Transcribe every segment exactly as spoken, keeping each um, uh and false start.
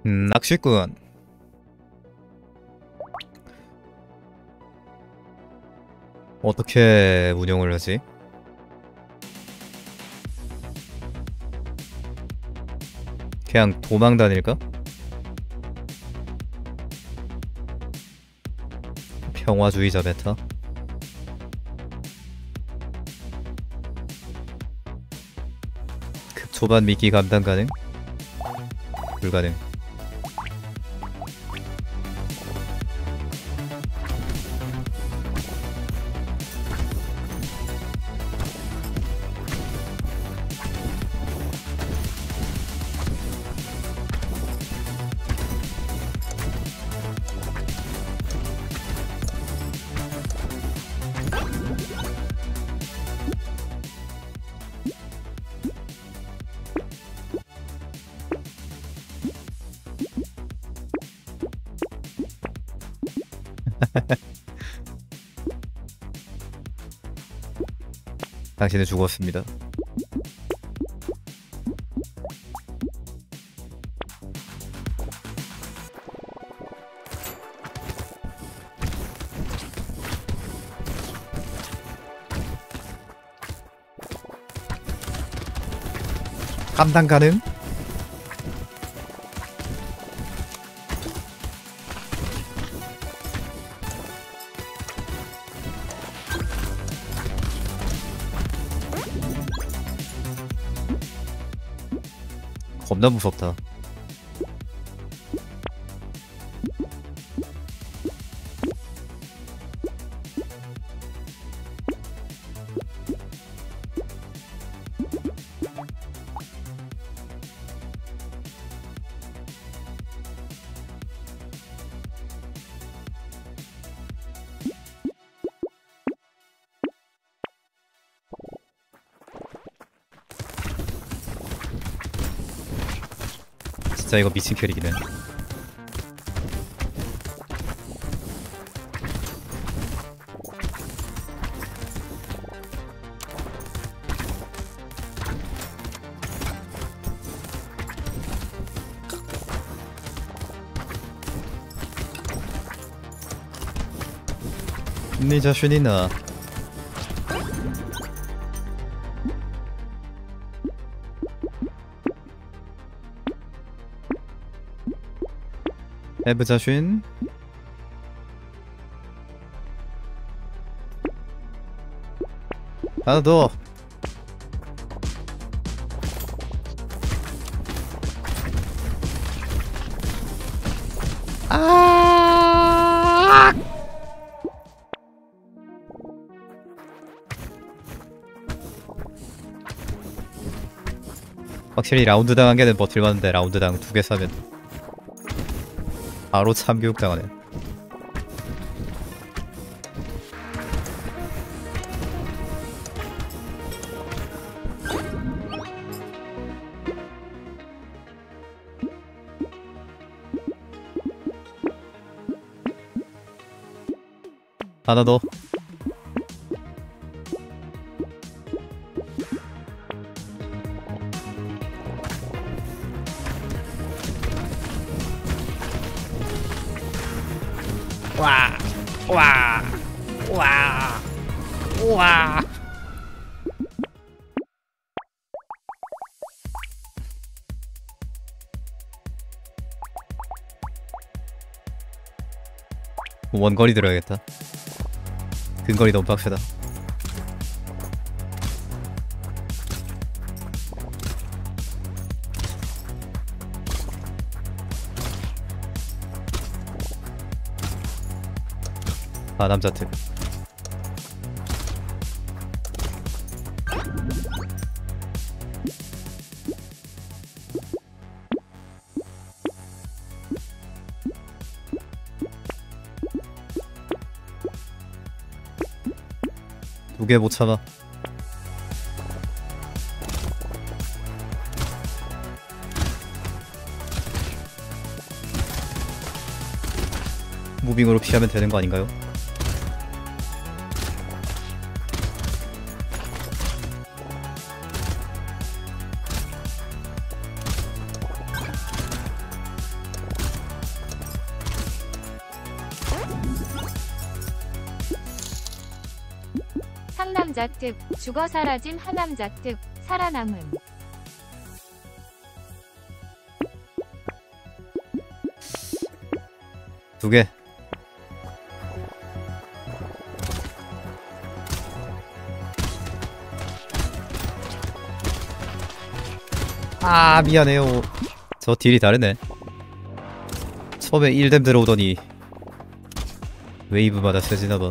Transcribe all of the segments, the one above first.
음, 낚시꾼. 어떻게 운영을 하지? 그냥 도망 다닐까? 평화주의자 메타? 급초반 미끼 감당 가능? 불가능. 당신은 죽었습니다. 감당 가능? 겁나 무섭다. 진짜 이거 미친 캐릭이네. 네 자신이나 해브 자신 하나 더. 아 확실히 라운드당 한 개는 버틸만한데 라운드당 두 개 사면 바로 참교육 당하네. 하나 더. 와, 와, 와, 와. 원거리 들어야겠다. 근거리 너무 빡세다. 아, 남자트. 두 개 못 참아. 무빙으로 피하면 되는 거 아닌가요? 하남자 특, 죽어 사라짐 하남자 특, 살아남음. 두 개. 아 미안해요. 저 딜이 다르네. 처음에 일 뎀 들어오더니 웨이브마다 세지나봐.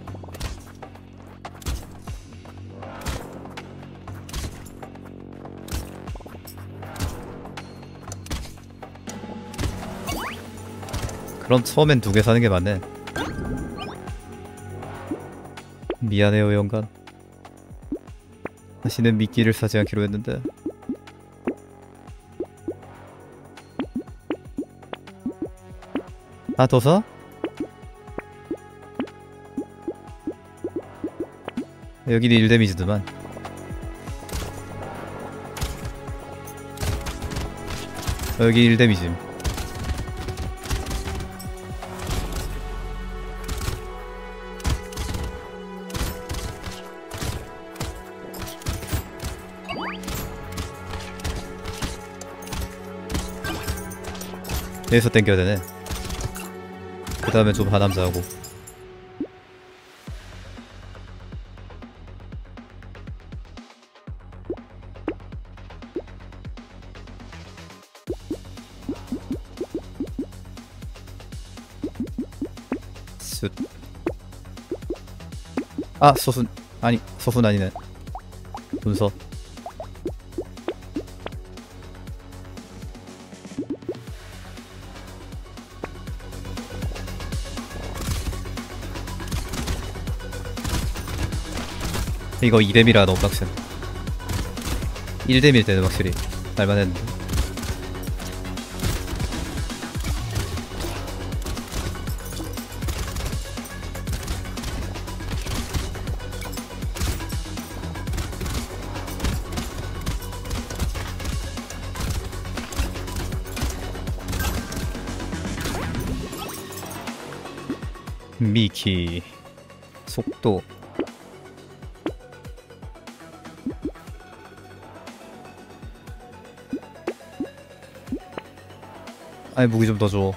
그럼 처음엔 두 개 사는 게 맞네. 미안해요 영감. 다시는 미끼를 사지 않기로 했는데. 아, 더 사? 여기는 일 데미지드만. 여기 일 데미지. 여기서 땡겨야 되네. 그 다음에 좀 하남자하고. 숫. 아 소순. 아니 소순 아니네. 분서. 이거 이 뎀이라 너무 빡센. 일 뎀일 때는 확실히 날만했는데. 미키 속도. 아니 무기 좀 더 줘.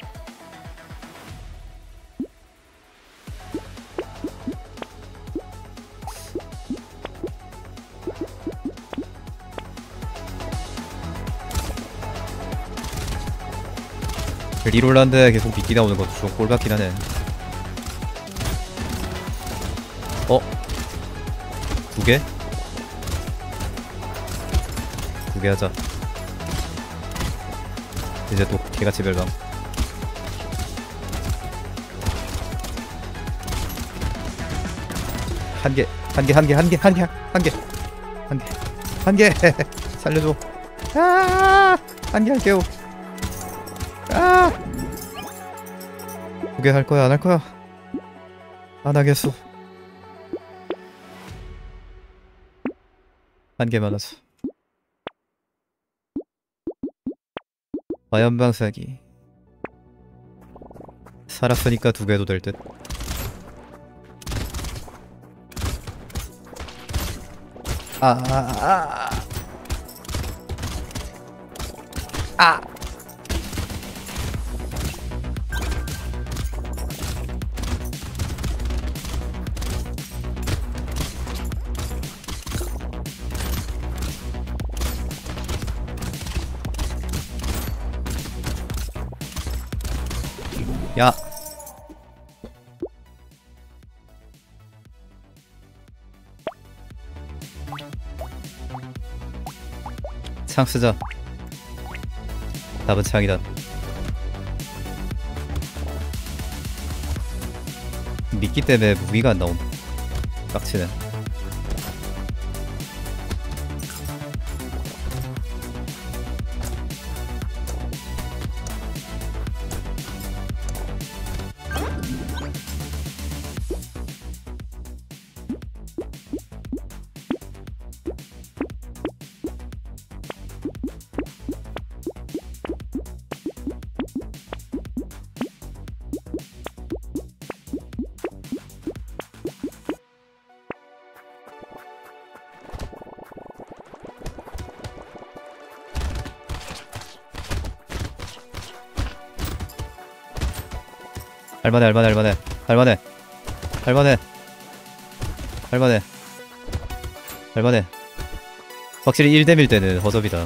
리롤란드에 계속 미끼 나오는 것도 좀 꼴받긴 하네. 어? 두 개? 두 개 하자. 이제 또 개같이 멸망. 한 개, 한 개, 한 개, 한 개, 한 개, 한 개, 한 개, 한 개. 살려줘. 아, 한 개 할게요. 아, 두 개 할 거야, 안 할 거야? 안 하겠어. 한 개만 하자. 화염방사기. 살았으니까 두 개도 될 듯. 아, 아, 아, 아. 야. 창 쓰자. 답은 창이다. 미끼 때문에 무기가 안 나옴. 빡치네. 할만해 할만해 할만해 할만해 할만해 할만해 할만해. 확실히 일 댐일 때는 허접이다.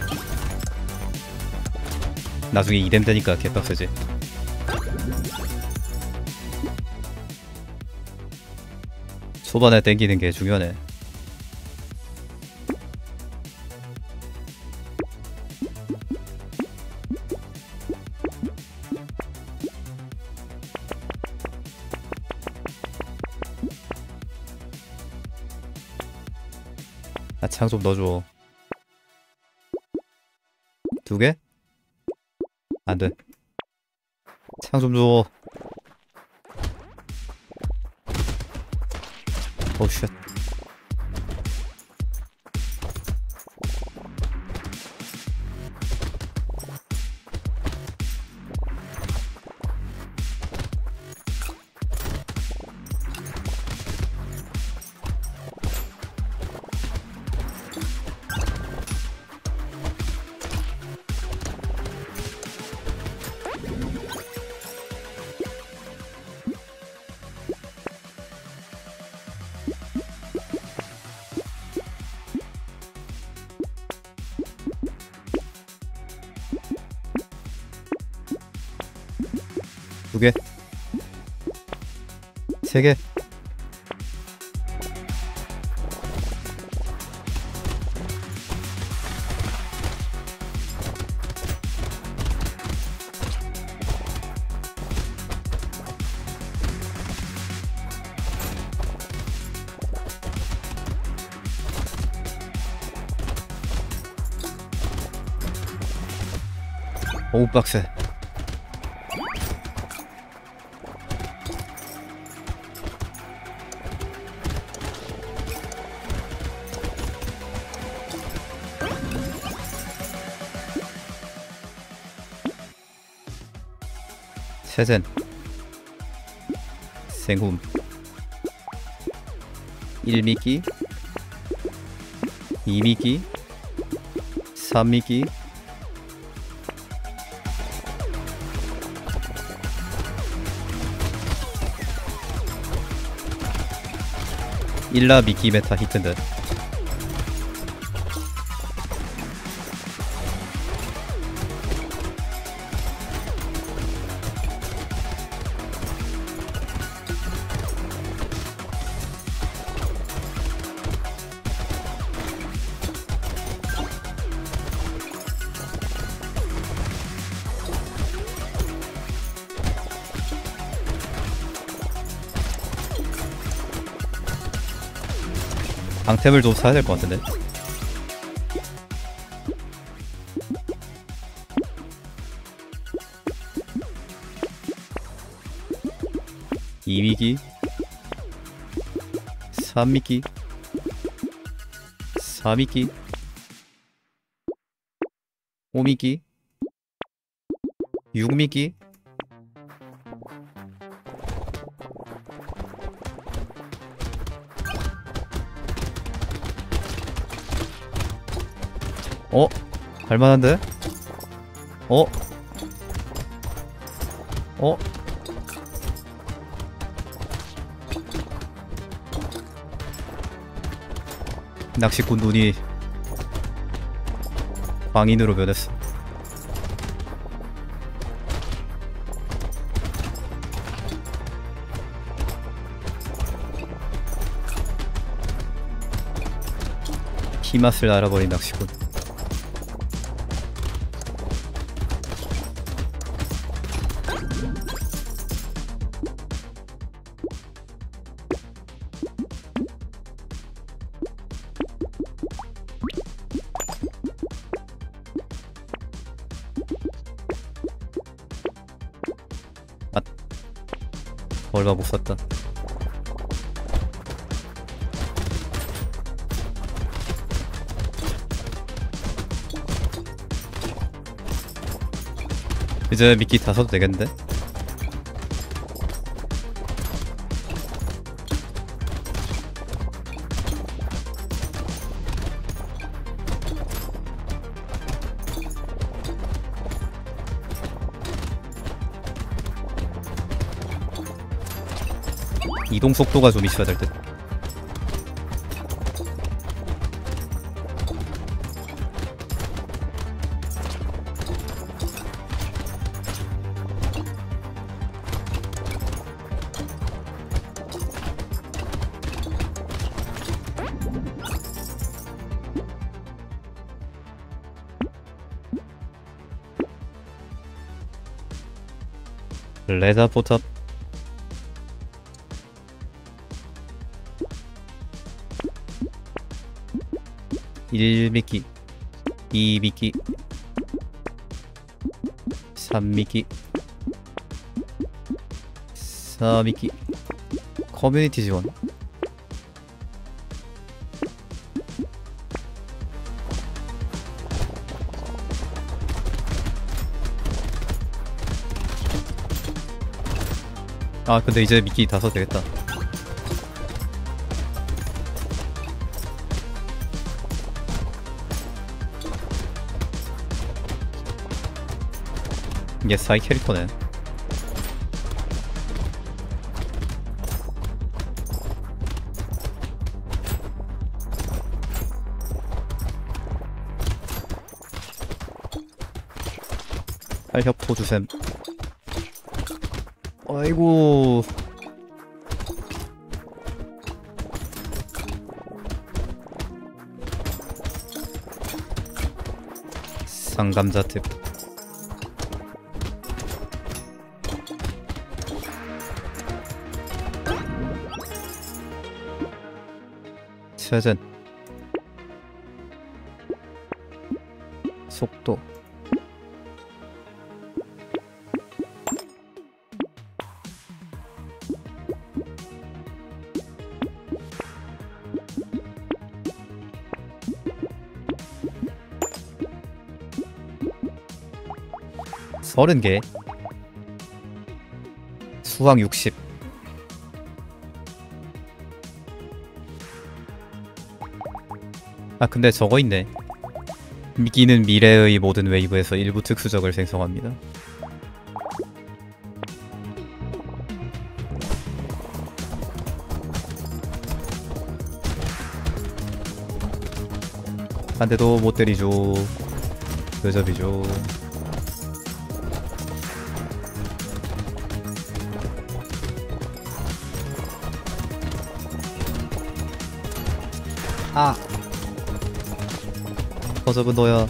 나중에 이 댐 되니까 개빡세지. 초반에 땡기는 게 중요하네. 아, 창 좀 넣어줘. 두 개? 안 돼. 창 좀 줘. 오, 쉣. 두 개, 세 개. 오, 빡세. 세젠, 생훔, 일 미끼, 이 미끼, 삼 미끼, 일라 미끼 메타 히트인데. 방템을 좀 사야 될 것 같은데. 이 미끼, 삼 미끼, 사 미끼, 오 미끼, 육 미끼, 어? 할만한데? 어? 어? 낚시꾼 눈이 광인으로 변했어. 피맛을 알아버린 낚시꾼. 얼마 못 샀다. 이제 미끼 다 사도 되겠는데? 이동 속도가 좀 있어야 될 듯. 레자 포탑. 일 미끼, 이 미끼, 삼 미끼, 사 미끼. 커뮤니티 지원. 아 근데 이제 미끼 다 써도 되겠다. 이게 사이 캐릭터네. 활협포 주셈. 아이고. 상감자 특. 최전. 속도. 서른 개. 수확 육십. 아 근데 저거 있네. 미끼는 미래의 모든 웨이브에서 일부 특수적을 생성합니다. 한 대도 못 때리죠. 여접이죠. 아! 허접은 너야.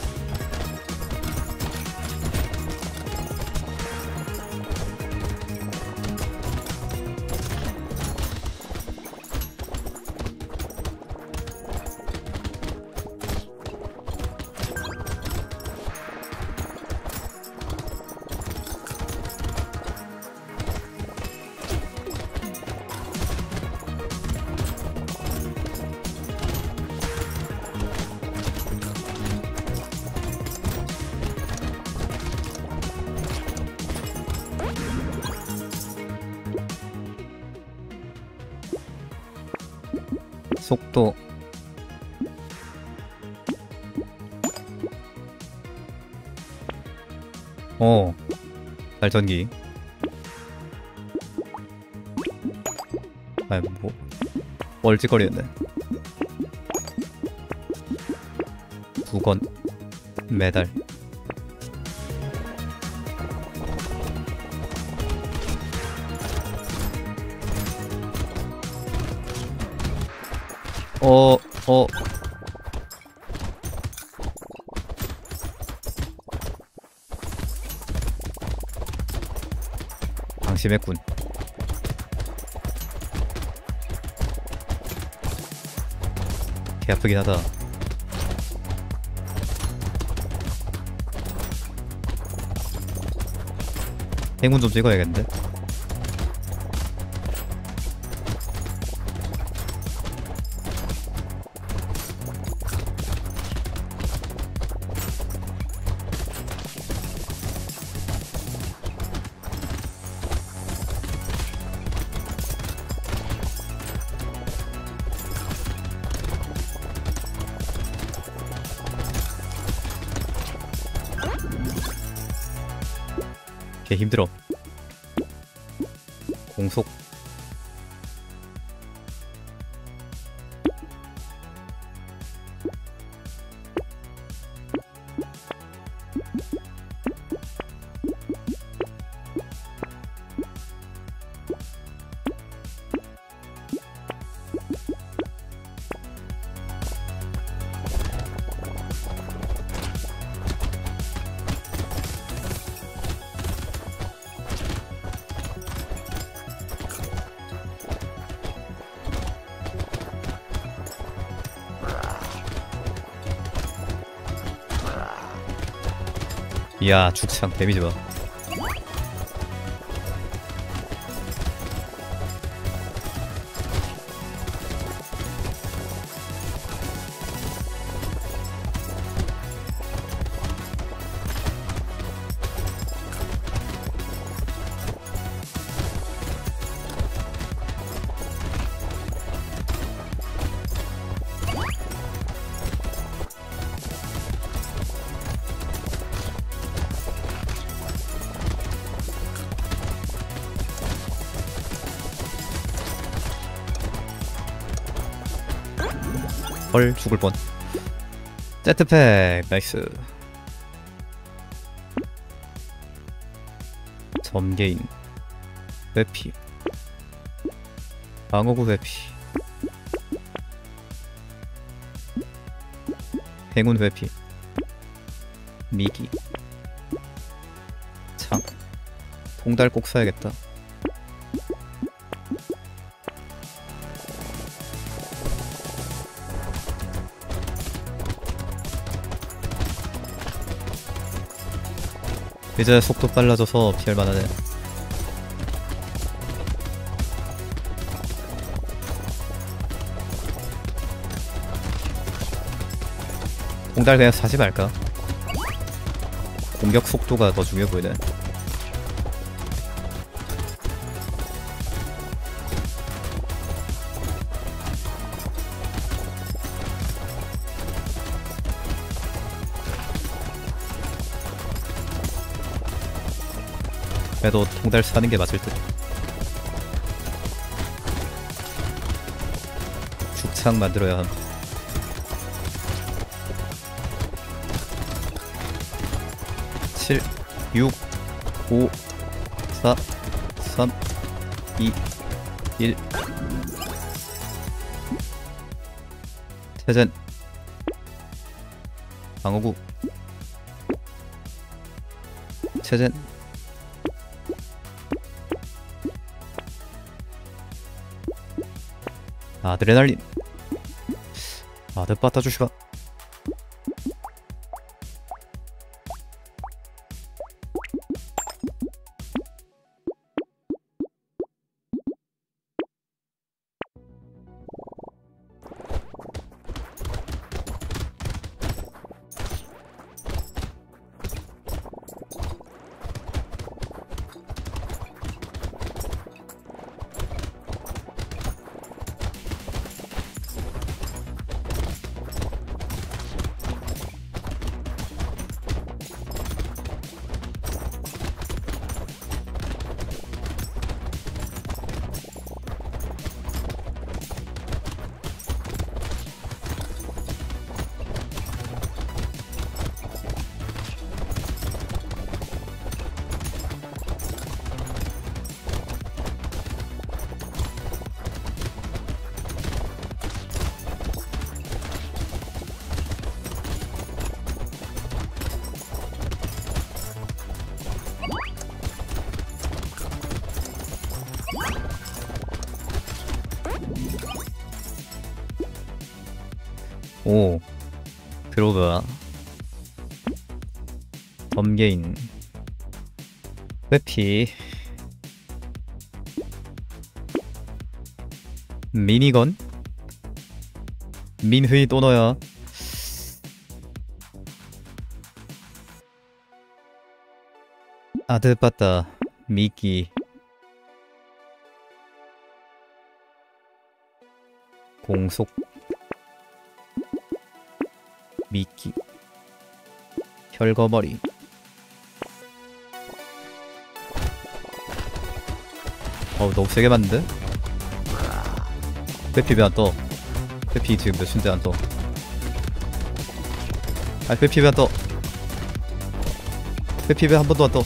속도. 어, 발전기. 아, 뭐 멀찌거리였네. 두건 메달. 어, 어. 방심했군. 개 아프긴 하다. 행운 좀 찍어야겠는데? 개 힘들어. 공속. 이야 죽창 데미지 봐. 헐 죽을 뻔. 제트팩 나이스. 점개인 회피 방어구 회피 행운 회피 미기 창 통달 꼭 써야겠다. 이제 속도 빨라져서 피할 만하네. 공달 그냥 사지 말까? 공격 속도가 더 중요해 보이네. 그래도 통달 사는 게 맞을 듯. 죽창 만들어야 함. 칠, 육, 오, 사, 삼, 이, 일. 퇴전. 방어구. 퇴전. 아드레날린. 아드 빠따 주시가. 오, 들어가. 범개인 회피 미니건 민휘 또 너야. 아드 빠따 미끼 공속 미끼 혈거머리 어우 너무 세게 맞는데? 회피 왜 안 떠? 회피 지금 몇인데 안 떠? 아 회피 왜 안 떠? 회피 왜 한 번도 안 떠?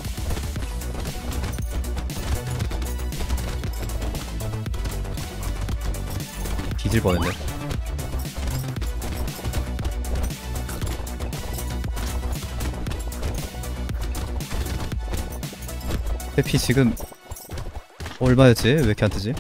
뒤질 뻔했네. 회피 지금 얼마였지? 왜 이렇게 안 뜨지?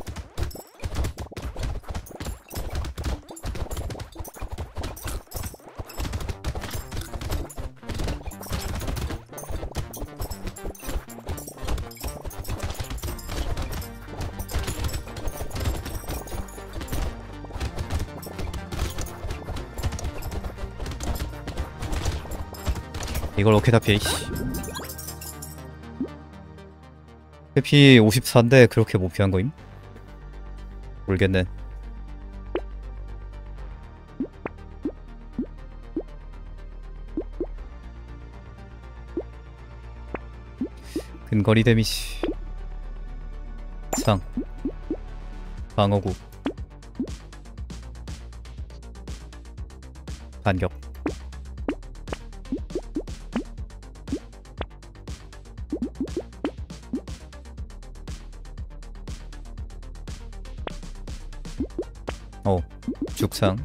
이걸 어떻게 다 피해? 회피 오십사인데 그렇게 못 피한 거임? 모르겠네. 근거리 데미지 상 방어구 반격 어 죽상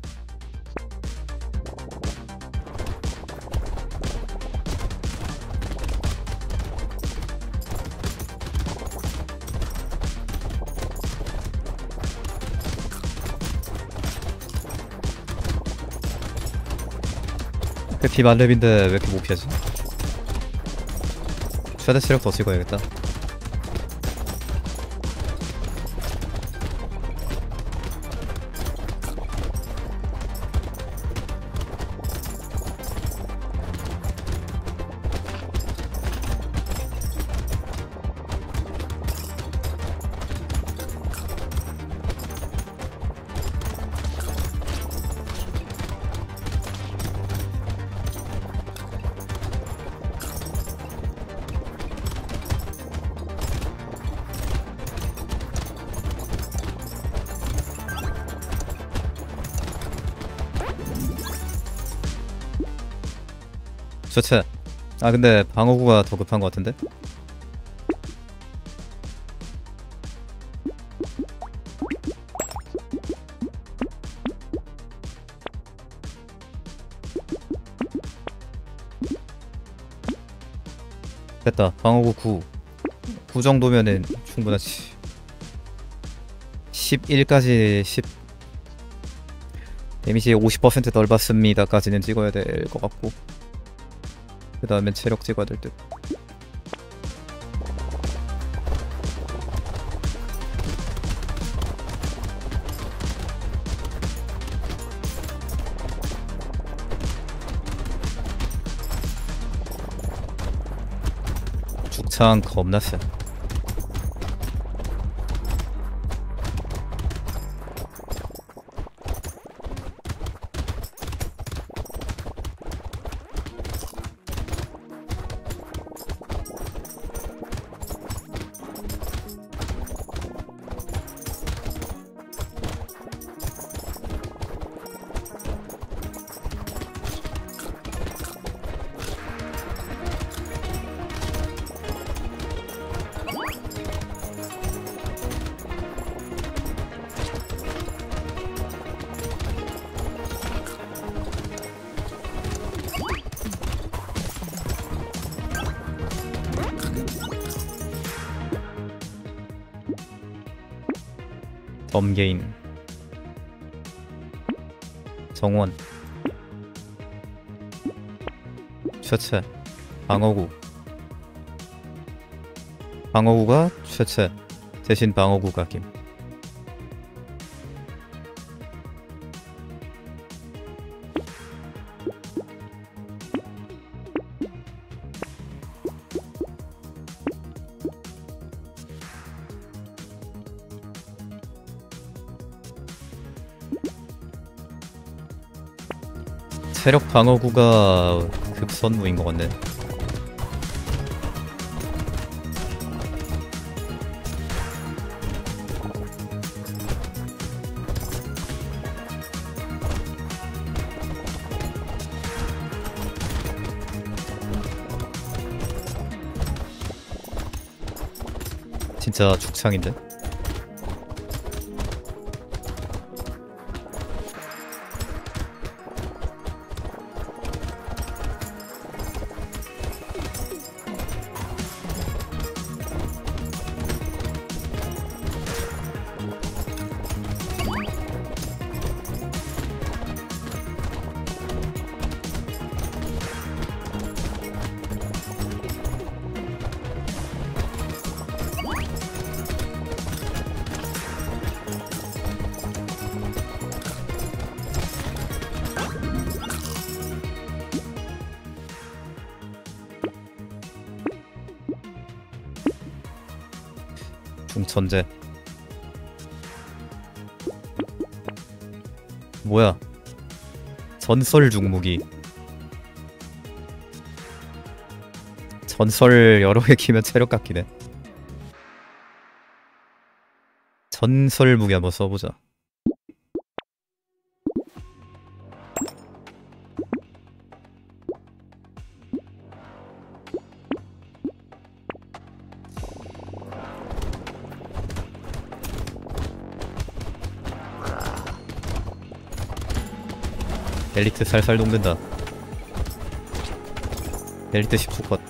회피 만렙인데 왜 이렇게 못 피하지? 최대 체력 더 찍어야겠다. 좋지. 아 근데 방어구가 더 급한 것 같은데? 됐다. 방어구 구. 구 정도면은 충분하지. 십일까지 십 데미지 오십 퍼센트 덜 받습니다 까지는 찍어야 될 것 같고 그 다음엔 체력 찍어야 될 듯. 죽창 겁나 세. 덤게임 정원 최체 방어구 방어구가 최체 대신 방어구가 김. 체력 방어구가 급선무인 것 같네. 진짜 죽창인데? 중천재. 뭐야? 전설 중무기. 전설 여러 개 키면 체력 깎이네. 전설 무기 한번 써보자. 엘리트 살살 녹는다. 엘리트 십구 컷.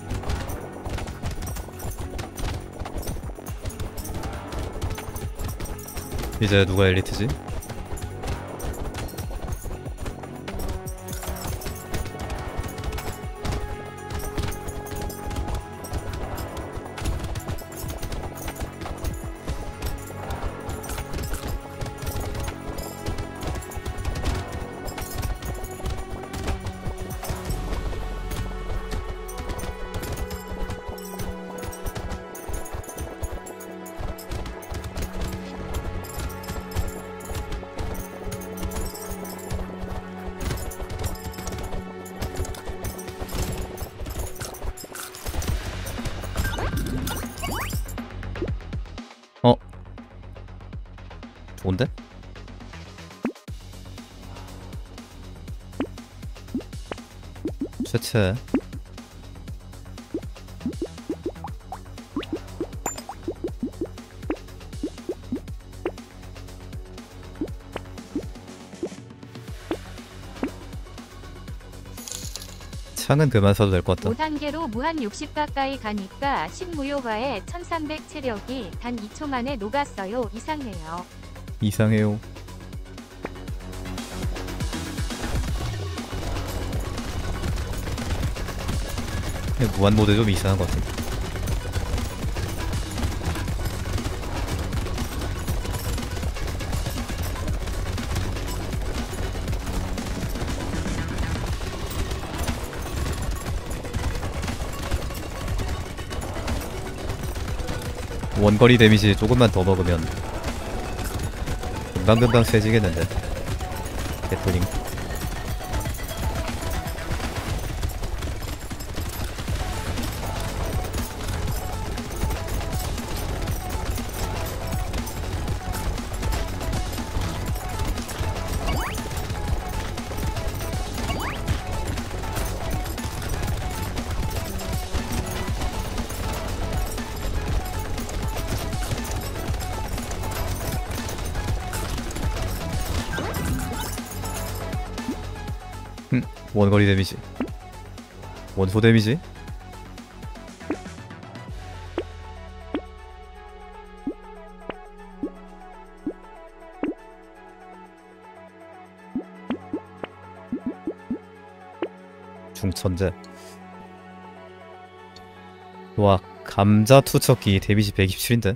이제 누가 엘리트지? 어? 좋은데? 최채. 창은 그만 써도 될 것 같다. 오 단계로 무한 육십 가까이 가니까 신무효과에 천삼백 체력이 단 이 초 만에 녹았어요. 이상해요. 이상해요. 무한 모드 좀 이상한 것 같아. 원거리 데미지 조금만 더 먹으면 금방금방 세지겠는데. 배틀링. 음, 원거리 데미지. 원소 데미지? 중천재. 와, 감자 투척기 데미지 백이십칠인데?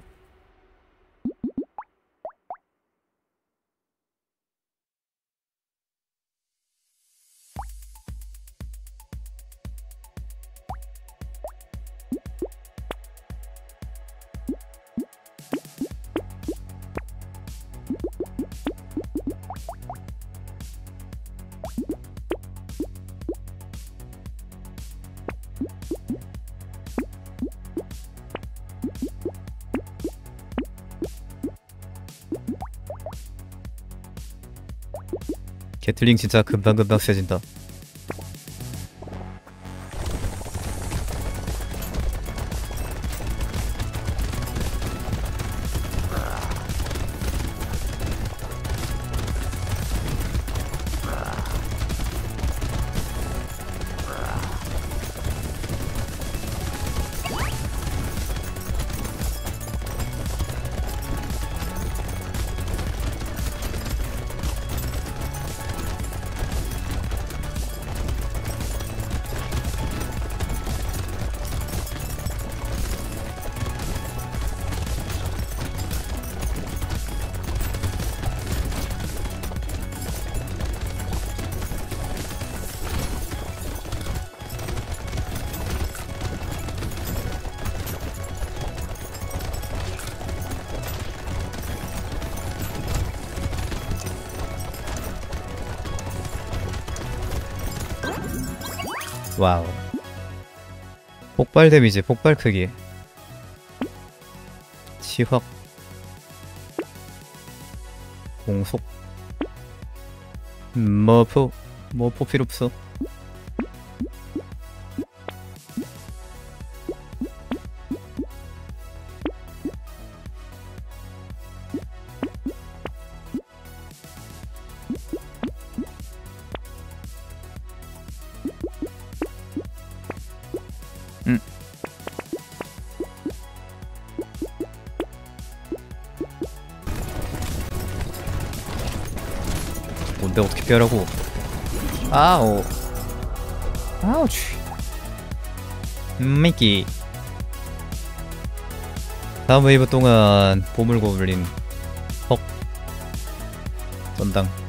게틀링 진짜 금방금방 세진다. 와우. 폭발 데미지, 폭발 크기, 치확, 공속, 머프, 머프 필요 없어. 음. 뭔데 어떻게 피하라고? 아오. 아우치. 미끼. 다음 웨이브 동안 보물고블린 헉 전당